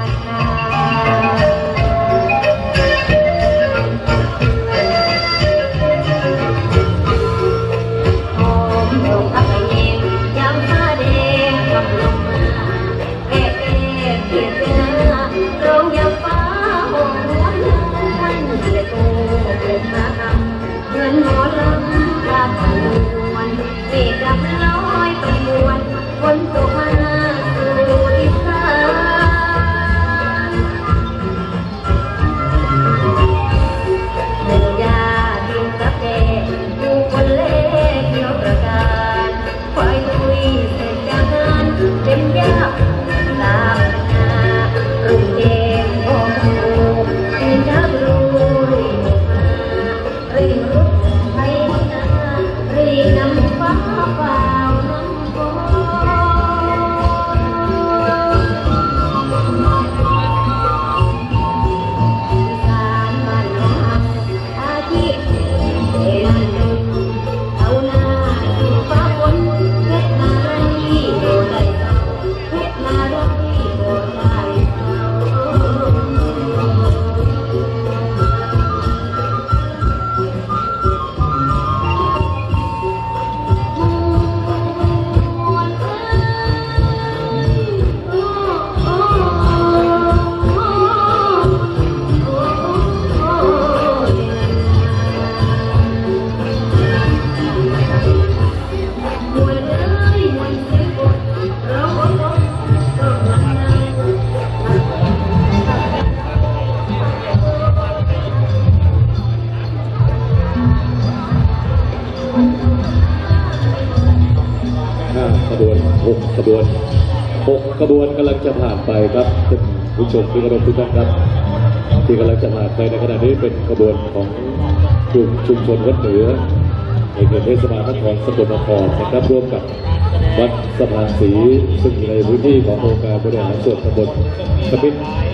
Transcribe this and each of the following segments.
ขบวนกำลังจะผ่านไปครับท่านผู้ชมที่เคารพทุกท่านครับที่กำลังจะผ่านไปในขณะนี้เป็นขบวนของกลุ่มชุมชนวัดเหนือในเขตเทศบาลนครสกลนครนะครับร่วมกับวัดสะพานศรีซึ่งอยู่ในพื้นที่ขององค์การบริหารส่วนตำบลกระปิด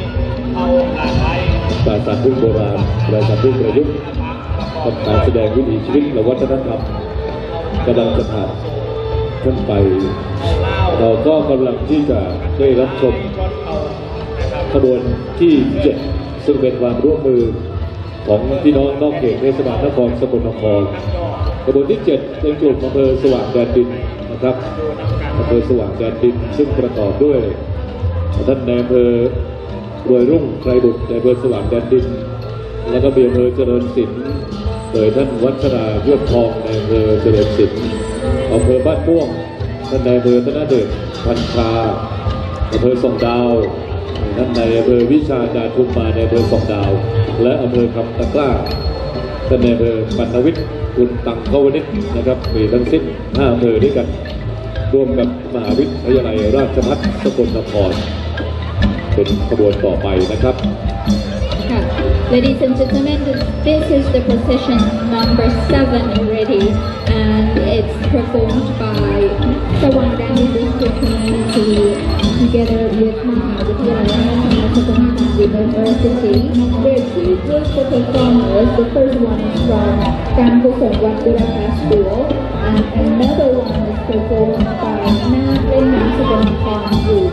ปราสาทพึ่งโบราณปราสาทพึ่งประยุกต์การแสดงวิถีชีวิตและวัฒนธรรมกำลังจะผ่านขึ้นไปเราก็กำลังที่จะได้รับชมขบวนที่7ซึ่งเป็นความร่วมมือของพี่น้องนอกเขตเทศบาลนครสกลนครขบวนที่7ในกลุ่มอำเภอสว่างแดนดินนะครับอำเภอสว่างแดนดินซึ่งประกอบด้วยท่านนายอำเภอรวยรุ่งไกรบุตรในอำเภอสว่างแดนดินแล้วก็มีอำเภอเจริญศิลป์โดยท่านวัชรายวดทองในอำเภอเจริญศิลป์อำเภอบ้านม่วงท่านนายอำเภอธนเดชพันชาอำเภอสองดาวท่านนายอำเภอวิชาดาทุมมาในอำเภอสองดาวและอำเภอคำตะกร้าท่านนายอำเภอปัณณวิทย์คุณตังเขาวนิชนะครับมีทั้งสิ้น5อำเภอด้วยกันร่วมกับมหาวิทยาลัยราชภัฏสกลนครเป็นขบวนต่อไปนะครับ Ladies and gentlemen, this is the procession number 7 already, and it's performed by Sawang Dani District Community together with Mahavidyalaya University. There are 2 groups of performers. The first one is from Kampusong Wat Budapest School, and another one is performed by Naklin Sagamkon Group.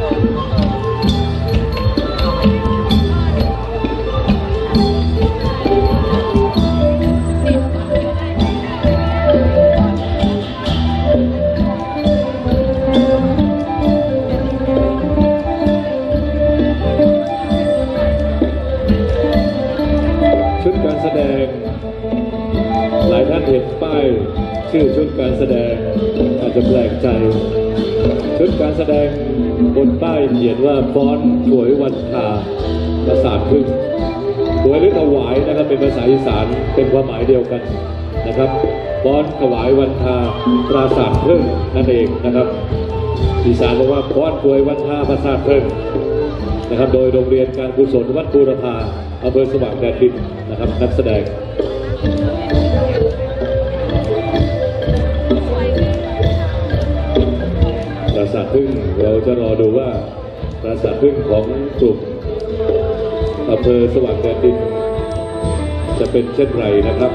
หลายท่านเห็นป้ายชื่อชุดการแสดงอาจจะแปลกใจชุดการแสดงบนป้ายเขียนว่าฟ้อนถวยวันทาปราสาทพึ่งถวยหรือถวายนะครับเป็นภาษาอีสานเป็นความหมายเดียวกันนะครับฟ้อนถวายวันทาปราสาทพึ่งนั่นเองนะครับอีสานบอกว่าฟ้อนถวยวันทาปราสาทพึ่งนะครับโดยโรงเรียนการกุศลวัดบูรพาอำเภอสว่างแดนดินนะครับนักแสดงปราสาทพึ่งเราจะรอดูว่าปราสาทพึ่งของกลุ่มอำเภอสว่างแดนดินจะเป็นเช่นไรนะครับ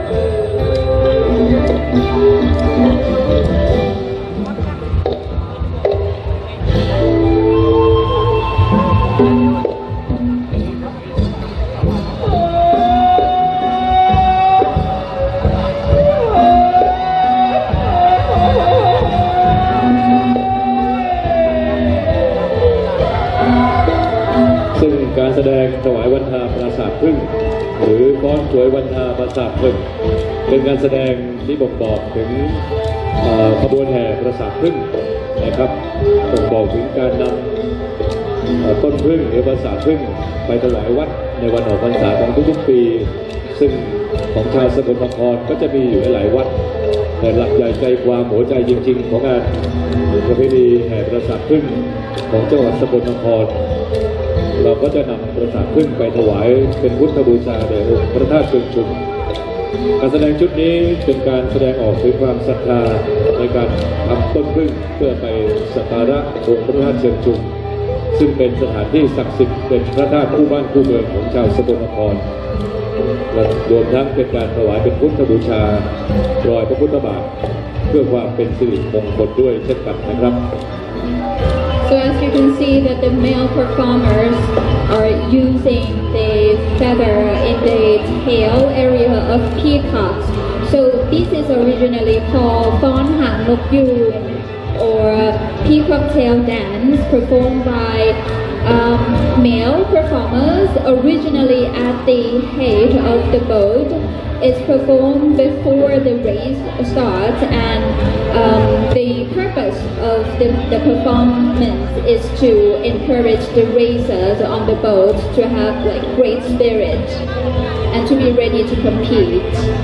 สาทพึ่งหรือฟ้อนสวยวันนาปราสาทพึ่งเป็นการแสดงที่บ่งบอกถึงขบวนแห่ปราสาทพึ่งนะครับบ่งบอกถึงการนำต้นพึ่งหรือปราสาทพึ่งไปถวายวัดในวันออกพรรษาของทุกๆปีซึ่งของชาวสกลนครก็จะมีอยู่หลายวัดแต่หลักใหญ่ใจความหัวใจจริงๆของงานประเพณีแห่ปราสาทพึ่งของจังหวัดสกลนครเราก็จะนำปราสาทพึ่งไปถวายเป็นพุทธบูชาแด่องค์พระธาตุเชิงชุมการแสดงชุดนี้เป็นการแสดงออกถึงความศรัทธาในการทำต้นพึ่งเพื่อไปสักการะองค์พระธาตุเชิงชุมซึ่งเป็นสถานที่ศักดิ์สิทธิ์เป็นพระธาตุคู่บ้านคู่เมืองของชาวสกลนครรวมทั้งเป็นการถวายเป็นพุทธบูชารอยพระพุทธบาทเพื่อความเป็นสิริมงคลด้วยเช่นกันนะครับ So as you can see that the male performers are using the feather in the tail area of peacocks. So this is originally called Phon Hang Nok Yun or peacock tail dance performed by male performers originally at the head of the boat. It's performed before the race starts, and the purpose of the performance is to encourage the racers on the boat to have like great spirit and to be ready to compete.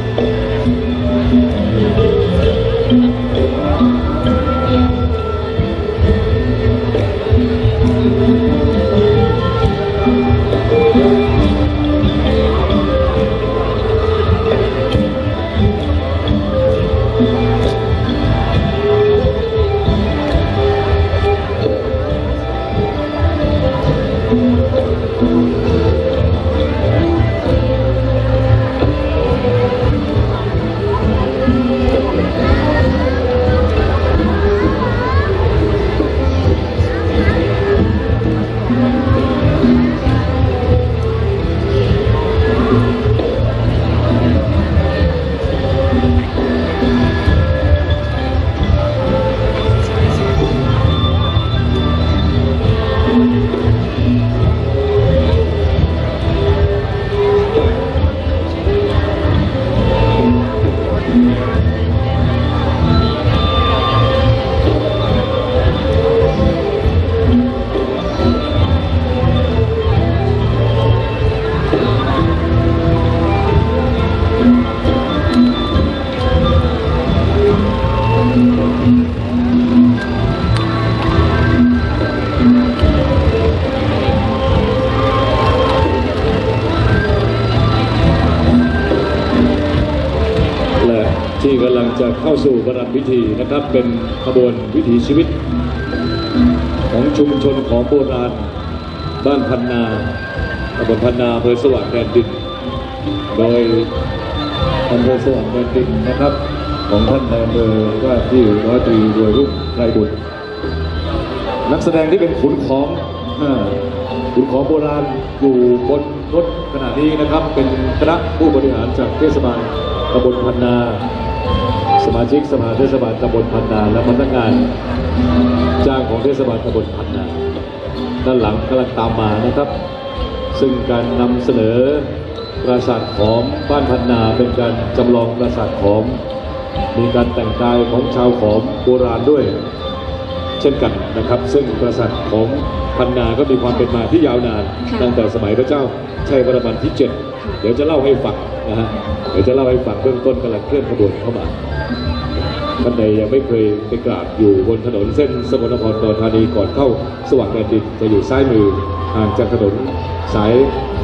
ที่กำลังจะเข้าสู่ประรำพิธีนะครับเป็นขบวนวิถีชีวิตของชุมชนของโบราณบ้านพันนาตำบลพันนาอำเภอสว่างแดนดินโดยอำเภอสว่างแดนดินนะครับของท่านนายอำเภอว่าที่ร้อยตรีรวยรุ่งไรบุตรนักแสดงที่เป็นขุนของโบราณอยู่บนรถขณะนี้นะครับเป็นคณะผู้บริหารจากเทศบาลตำบลพันนาสมาชิกสภาเทศบาลตำบลพันนาและพนักงานจ้างของเทศบาลตำบลพันนาด้านหลังกำลังตามมานะครับซึ่งการนำเสนอปราสาทขอมบ้านพันนาเป็นการจำลองปราสาทขอมมีการแต่งกายของชาวขอมโบราณด้วยเช่นกันนะครับซึ่งปราสาทของพันนาก็มีความเป็นมาที่ยาวนานตั้งแต่สมัยพระเจ้าชัยวรมันที่ 7เดี๋ยวจะเล่าให้ฟังนะฮะเดี๋ยวจะเล่าให้ฟังเบื้องต้นกำลังเคลื่อนขบวนเข้ามาท่านใดยังไม่เคยไปกราบอยู่บนถนนเส้นสกลนครอุดรธานีก่อนเข้าสว่างแดนดินจะอยู่ซ้ายมือห่างจากถนนสาย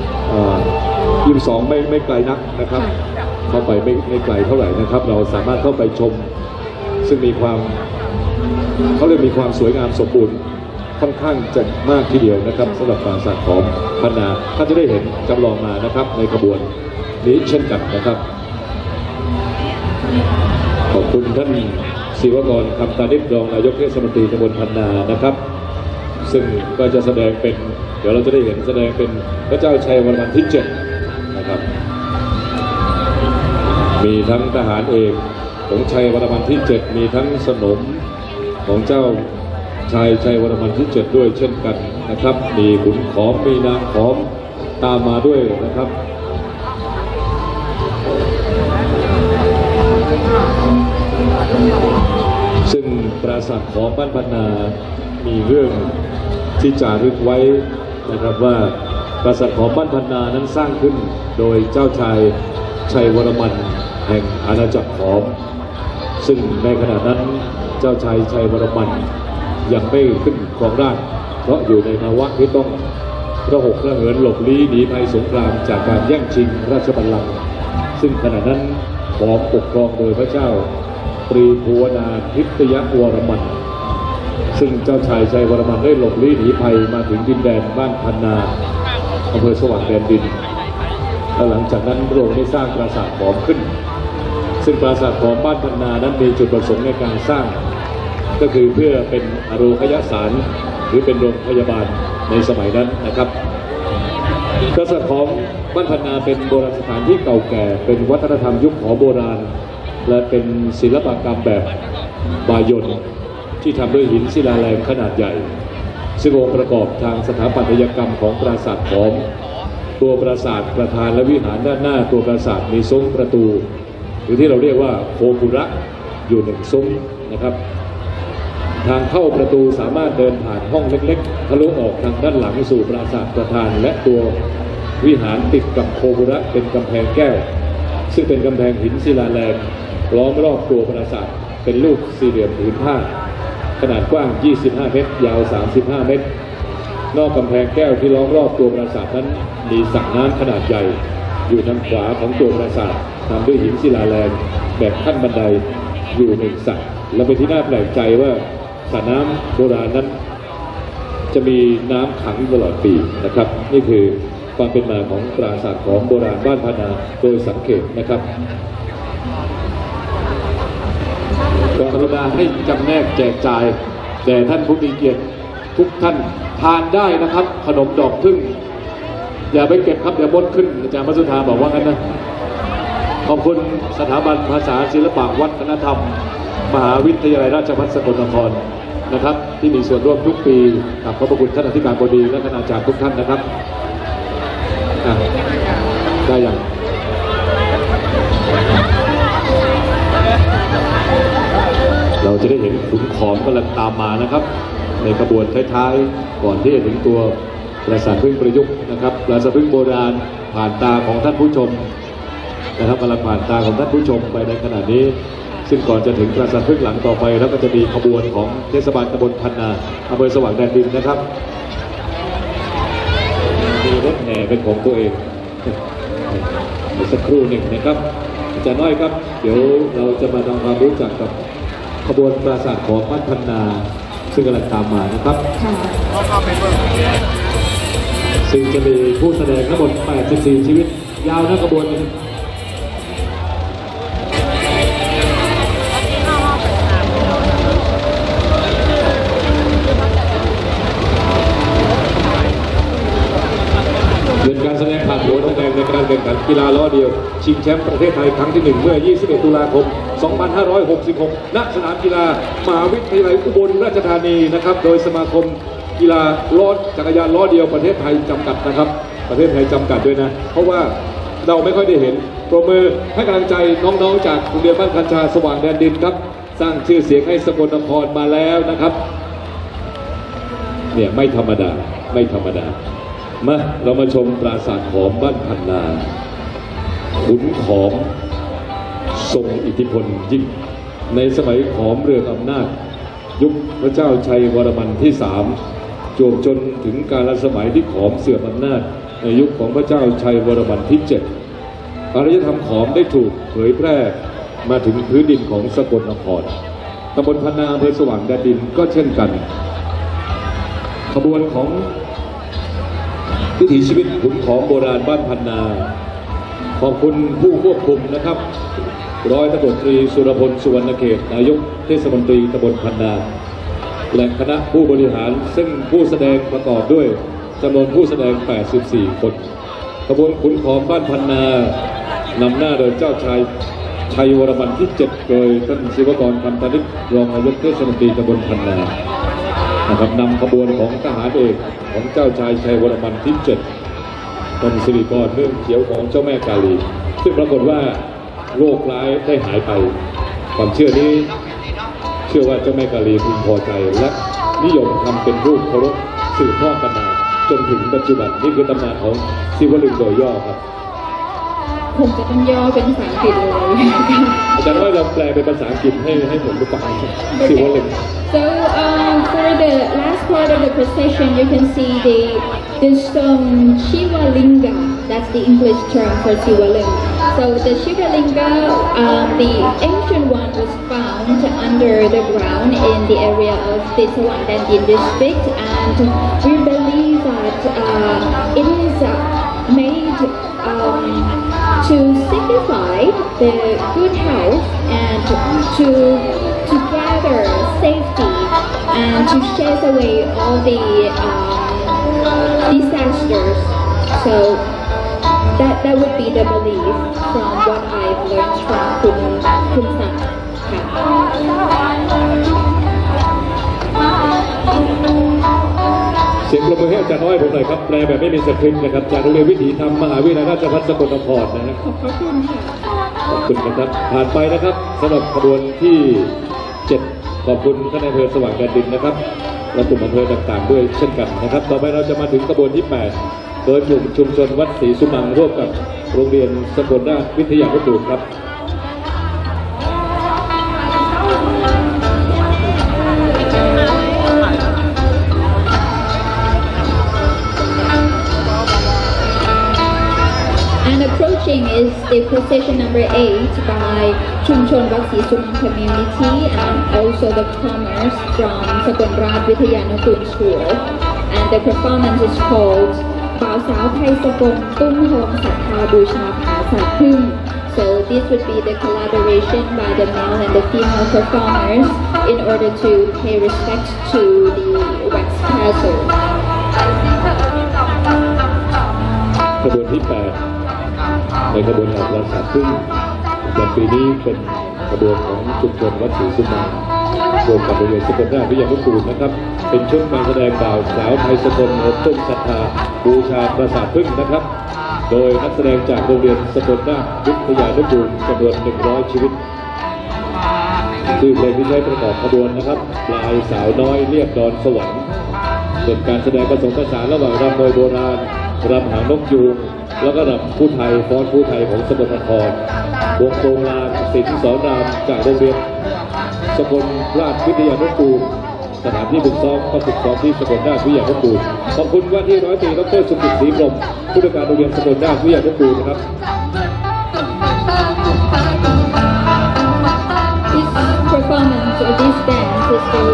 22ไม่ไกลนักนะครับเข้าไปไม่ไกลเท่าไหร่นะครับเราสามารถเข้าไปชมซึ่งมีความเขาเรียกมีความสวยงามสมบูรณ์ค่อนข้างจะมากทีเดียวนะครับสำหรับปราสาทของพันนาท่านจะได้เห็นจำลองมานะครับในขบวนนี้เช่นกันนะครับขอบคุณท่านศิวกรคำตานิชรองนายกเทศมนตรีตำบลพันนานะครับซึ่งก็จะแสดงเป็นเดี๋ยวเราจะได้เห็นแสดงเป็นพระเจ้าชัยวรมันที่ 7นะครับมีทั้งทหารเอกของชัยวรมันที่ 7มีทั้งสนมของเจ้าชายชัยวรมันที่ 7ด้วยเช่นกันนะครับมีขุนขอมมีนางขอมตามมาด้วยนะครับ ซึ่งปราสาทของบ้านพันนามีเรื่องที่จารึกไว้นะครับว่าปราสาทของบ้านพันนานั้นสร้างขึ้นโดยเจ้าชายชัยวรมันแห่งอาณาจักรขอมซึ่งในขณะนั้นเจ้าชายชัยวรมันยังไม่ขึ้นครองราชย์เพราะอยู่ในภาวะที่ต้องระหกระเหินหลบลี้หนีภัยสงครามจากการแย่งชิงราชบัลลังก์ซึ่งขณะนั้นขอมปกครองโดยพระเจ้าตรีภูวนาทิพยวรมันซึ่งเจ้าชายชัยวรมันได้หลบลี้หนีภัยมาถึงดินแดนบ้านพันนาอำเภอสว่างแดนดินและหลังจากนั้นพระองค์ได้สร้างปราสาทขอมขึ้นซึ่งปราสาทขอมบ้านพันนานั้นมีจุดประสงค์ในการสร้างก็คือเพื่อเป็นอโรคยสารหรือเป็นโรงพยาบาลในสมัยนั้นนะครับปราสาทขอมบ้านพันนาเป็นโบราณสถานที่เก่าแก่เป็นวัฒนธรรมยุคขอโบราณและเป็นศิลปกรรมแบบบายนที่ทำด้วยหินศิลาแรงขนาดใหญ่ซึ่งองค์ประกอบทางสถาปัตยกรรมของปราสาทขอมตัวปราสาทประธานและวิหารด้านหน้าตัวปราสาทมีซุ้มประตูหรือที่เราเรียกว่าโคปุระอยู่หนึ่งซุ้มนะครับทางเข้าประตูสามารถเดินผ่านห้องเล็กๆทะลุออกทางด้านหลังสู่ปราสาทประธานและตัววิหารติดกับโคปุระเป็นกำแพงแก้วซึ่งเป็นกำแพงหินศิลาแรงล้อมรอบตัวปราสาทเป็นรูปสี่เหลี่ยมผืนผ้าขนาดกว้าง25 เมตรยาว35 เมตรนอกกำแพงแก้วที่ล้อมรอบตัวปราสาทนั้นมีสระน้ำขนาดใหญ่อยู่ทางขวาของตัวปราสาททำด้วยหินศิลาแรงแบบขั้นบันไดอยู่หนึ่งสระและเป็นที่น่าแปลกใจว่าสระน้ำโบราณนั้นจะมีน้ำขังตลอดปีนะครับนี่คือความเป็นมาของปราสาทของโบราณบ้านพันนาโดยสังเกตนะครับกรุณาให้จำแนกแจกจ่ายแด่ท่านผู้มีเกียรติทุกท่านทานได้นะครับขนมดอกพึ่งอย่าไปเก็บครับเดี๋ยวมดขึ้นอาจารย์มัสุธาบอกว่างั้นนะขอบคุณสถาบันภาษาศิลปวัฒนธรรมมหาวิทยาลัยราชภัฏสกลนครนะครับที่มีส่วนร่วมทุกปีกับขอบพระคุณท่านอธิการบดีและคณาจารย์ทุกท่านนะครับได้อย่างเราจะได้เห็นขุนขอมกำลังตามมานะครับในขบวนท้ายๆก่อนที่จะถึงตัวปราสาทพึ่งประยุกต์นะครับปราสาทพึ่งโบราณผ่านตาของท่านผู้ชมนะครับกำลังผ่านตาของท่านผู้ชมไปในขณะนี้ซึ่งก่อนจะถึงปราสาทพึ่งหลังต่อไปแล้วก็จะมีขบวนของเทศบาลตำบลพันนาอำเภอสว่างแดนดินนะครับมีรถแห่เป็นของตัวเองสักครู่หนึ่งนะครับอาจารย์น้อยครับเดี๋ยวเราจะมาทำความรู้จักกับขบวนปราสาทของบ้านพันนาซึ่งกำลังตามมานะครับซึ่งจะมีผู้แสดงทั้งหมด84ชีวิตยาวนะขบวนเป็นการแสดงผ่านผลแสดงในการแข่งขันกีฬาล้อเดียวชิงแชมป์ประเทศไทยครั้งที่1เมื่อ21 ตุลาคม 2566 ณ สนามกีฬามหาวิทยาลัยอุบลราชธานีนะครับโดยสมาคมกีฬาล้อจักรยานล้อเดียวประเทศไทยจำกัดนะครับประเทศไทยจำกัดด้วยนะเพราะว่าเราไม่ค่อยได้เห็นปรบมือให้กำลังใจน้องๆจากโรงเรียนบ้านคันชาสว่างแดนดินครับสร้างชื่อเสียงให้สกลนครมาแล้วนะครับเนี่ยไม่ธรรมดาไม่ธรรมดามาเรามาชมปราสาทขอมบ้านพันนาขุนขอมทรงอิทธิพลยิ่งในสมัยขอมเรืองอำนาจยุคพระเจ้าชัยวรมันที่3จวบจนถึงกาลสมัยที่ขอมเสื่อมอำนาจในยุคของพระเจ้าชัยวรมันที่7อารยธรรมขอมได้ถูกเผยแพร่มาถึงพื้นดินของสกลนครตำบลพันนาอำเภอสว่างแดนดินก็เช่นกันขบวนของวิถีชีวิตขุนขอมโบราณบ้านพันนาขอบคุณผู้ควบคุมนะครับร้อยตำรวจตรีสุรพลสุวรรณเขตนายกเทศมนตรีตำบลพันนาและคณะผู้บริหารซึ่งผู้แสดงประกอบด้วยจำนวนผู้แสดง84คนขบวนขุนขอมบ้านพันนานำหน้าโดยเจ้าชายชัยวรมันที่7โดยท่านศิวกรคำตานิชรองนายกเทศมนตรีตำบลพันนานะครับนำขบวนของทหารเอกของเจ้าชายชัยวรมันที่7 ท่านสิริกรเรื่องเขียวของเจ้าแม่กาลีซึ่งปรากฏว่าโรคร้ายได้หายไปความเชื่อนี้เชื่อว่าเจ้าแม่กาลีพึงพอใจและนิยมทำเป็นรูปเคารพสืบทอดกันมาจนถึงปัจจุบันนี่คือตำนานของศิวลึงโดยย่อครับผมจะต้องย่อเป็นภาษาอังกฤษเลยอาจารย์ว่าเราแปลเป็นภาษาอังกฤษให้ผมดูฟังศิวลึง So for the last part of the procession, you can see the stone Shiva Linga. That's the English term for Sivaling. So the Shiva Linga, the ancient one was found under the ground in the area of the Sawangdanyin district, and we believe that it is made to signify the good health and to gather safety and to chase away all the disasters. So that would be the belief from what I've learned from Kun San. เสียงปรบมือให้อาจารย์น้อยผมหน่อยครับแปลแบบไม่มีสคริปต์นะครับจากโรงเรียนวิถีธรรมมหาวิทยาลัยราชภัฏสกลนครนะฮะขอบคุณค่ะขอบคุณนะครับผ่านไปนะครับสำหรับขบวนที่7ขอบคุณท่านนายอำเภอสว่างแดนดินนะครับและกลุ่มอำเภอต่างๆด้วยเช่นกันนะครับต่อไปเราจะมาถึงขบวนที่8โดยกลุ่มชุมชนวัดศรีสุมังร่วมกับโรงเรียนสกลราชวิทยานุกูลครับ Approaching is the procession number 8 by Chumchon Wat Si Sumang community and also the commerce from Sakonrat Vithayanukul School. And the performance is called Bao Sao Thai Sakon Tung Hom Sattha Busha Phasa Phung. So this would be the collaboration by the male and the female performers in order to pay respect to the wax castle. ขบวนที่8ในขบวนการประสาทพึ่งในปีนี้เป็นขบวนของชุมชนวัดศรีสุมังรวมกับโรงเรียนสกลราชวิทยานุกูลนะครับเป็นชุดการแสดงบ่าวสาวไทยสกลต้นศรัทธาบูชาประสาทพึ่งนะครับโดยนักแสดงจากโรงเรียนสกลราชวิทยานุกูลจำนวน100ชีวิตคือเพลงที่ใช้ประกอบขบวนนะครับปลายสาวน้อยเรียบดอนสวรรค์เป็นการแสดงผสมผสานระหว่างรำมวยโบราณรำหางนกยูงแล้วก็รำผู้ไทยฟ้อนผู้ไทยของสกลนครวงโปงลานศิลป์สอนรามจากโรงเรียนสกลราชวิทยานุกูลสถานที่ฝึกซ้อมก็ฝึกซ้อมที่สกลราชวิทยานุกูลขอบคุณว่าที่ร้อยตรีดร.สุกิตศรีกรมผู้จัดการโรงเรียนสกลราชวิทยานุกูลนะครับ This performance or this dance is the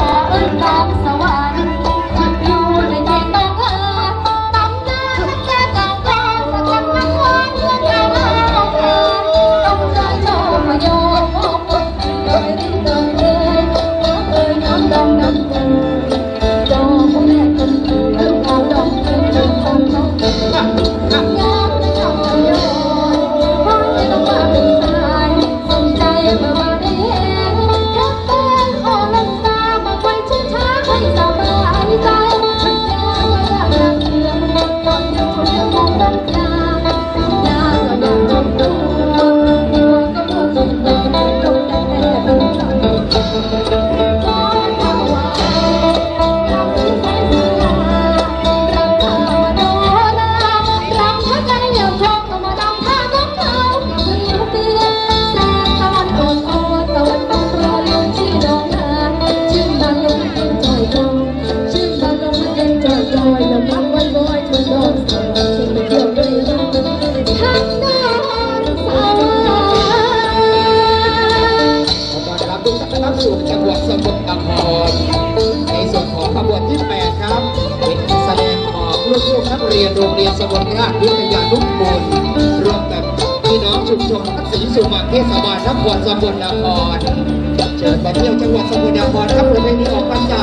โรงเรียนสกลราชวิทยานุกูลรวมกับพี่น้องชุมชนวัดศรีสุมังเทศบาลนครสกลนครเชิญมาเที่ยวจังหวัดสกลนครครับประเพณีออกพรรษา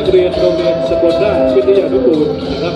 กเรียนโรงเรียนสกลราชวิทยานุกูลนะครับ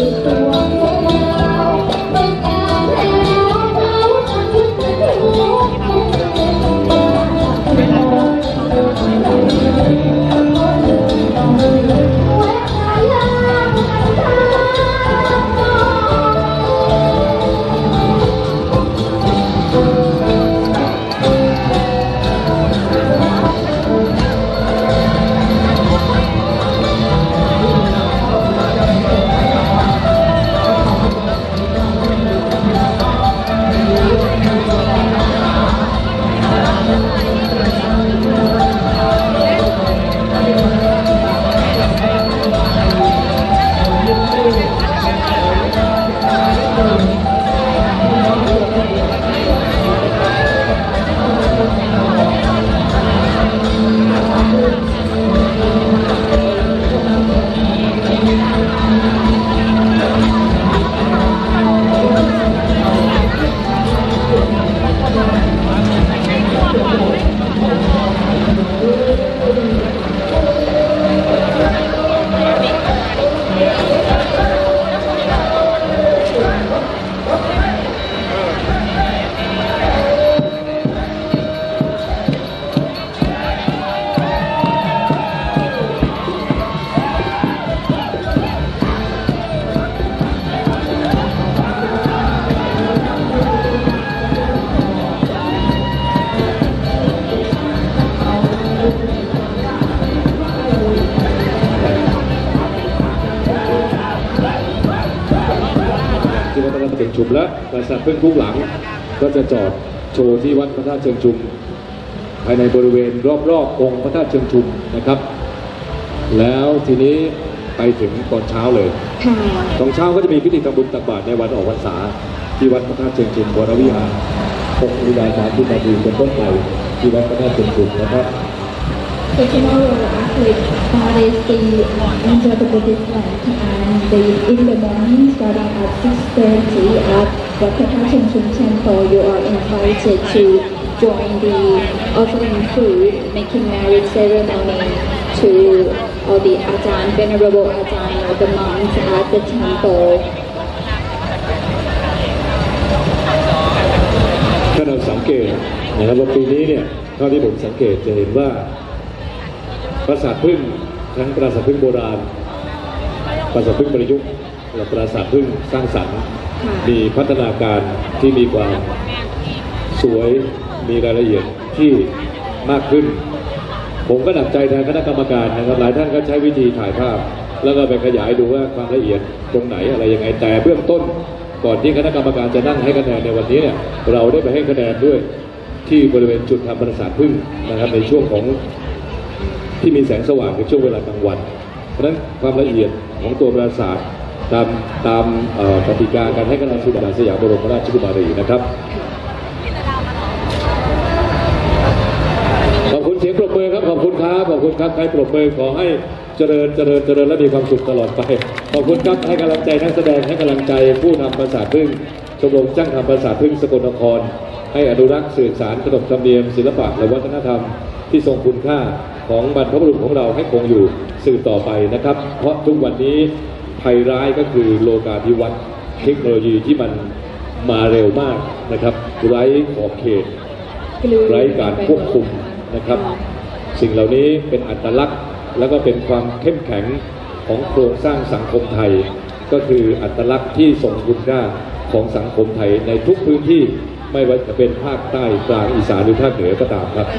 เชิงชุมและปราสาทพึ่งทุกหลังก็จะจอดโชว์ที่วัดพระธาตุเชิงชุมภายในบริเวณรอบๆองค์พระธาตุเชิงชุมนะครับ แล้วทีนี้ไปถึงตอนเช้าเลยตอนเช้าก็จะมีพิธีทำบุญตักบาตรในวันออกพรรษาที่วัดพระธาตุเชิงชุมวรวิหาร6 นาฬิกา 30 นาทีเป็นต้นไปที่วัดพระธาตุเชิงชุมนะครับ So tomorrow actually is the Angel the Buddhist Land, and in the morning starting at 6:30 at the Pratacham Temple, you are invited to join the offering food, making marriage ceremony to all the Ajahn, venerable Ajahn or the monks at the temple. ถ้าเราสังเกตนะครับว่าปีนี้เนี่ยเท่าที่ผมสังเกตจะเห็นว่าปราสาทพึ่งทั้งปราสาทพึ่งโบราณปราสาทพึ่งประยุกต์และปราสาทพึ่งสร้างสรรค์มีพัฒนาการที่มีความสวยมีรายละเอียดที่มากขึ้นผมก็หนักใจแทนคณะกรรมการนะครับหลายท่านก็ใช้วิธีถ่ายภาพแล้วก็ไปขยายดูว่าความละเอียดตรงไหนอะไรยังไงแต่เบื้องต้นก่อนที่คณะกรรมการจะนั่งให้คะแนนในวันนี้เนี่ยเราได้ไปให้คะแนนด้วยที่บริเวณจุดทำปราสาทพึ่งนะครับในช่วงของที่มีแสงสว่างในช่วงเวลากลางวันเพราะฉะนั้นความละเอียดของตัวปราสาทตามกติกาการให้คะแนนสุดาสยามบรมราชกุมารีนะครับขอบคุณเสียงปรบมือครับขอบคุณครับขอบคุณครับใครปรบมือขอให้เจริญและมีความสุขตลอดไปขอบคุณครับให้กำลังใจนักแสดงให้กำลังใจผู้นำปราสาทพึ่งชมรมจ้างทำปราสาทพึ่งสกลนครให้อนุรักษ์สื่อสารขนบธรรมเนียมศิลปะและวัฒนธรรมที่ทรงคุณค่าของบรรพบุรุษของเราให้คงอยู่สืบต่อไปนะครับเพราะทุกวันนี้ภัยร้ายก็คือโลกาภิวัตน์เทคโนโลยีที่มันมาเร็วมากนะครับไร้ขอบเขตไร้การควบคุมนะครับสิ่งเหล่านี้เป็นอัตลักษณ์แล้วก็เป็นความเข้มแข็งของโครงสร้างสังคมไทยก็คืออัตลักษณ์ที่ทรงคุณค่าของสังคมไทยในทุกพื้นที่ไม่ว่าจะเป็นภาคใต้กลางอีสานหรือภาคเหนือก็ตามครับ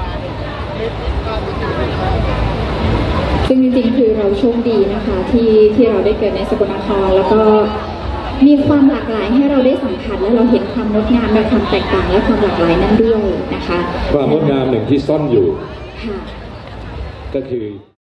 ซึ่งจริงๆคือเราโชคดีนะคะที่เราได้เกิดในสกลนครแล้วก็มีความหลากหลายให้เราได้สัมผัสและเราเห็นความงดงามและความแตกต่างและความหลากหลายนั้นด้วยนะคะความงดงามหนึ่งที่ซ่อนอยู่ก็คือ